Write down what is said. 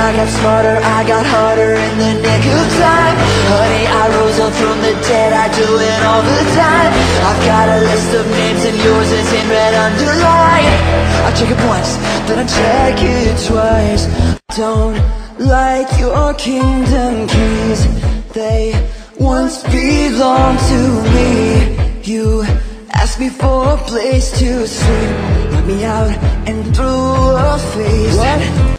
I got smarter, I got harder in the nick of time. Honey, I rose up from the dead, I do it all the time. I've got a list of names and yours is in red underline. I check it once, then I check it twice. Don't like your kingdom keys, they once belonged to me. You asked me for a place to sleep, let me out and through a phase. What?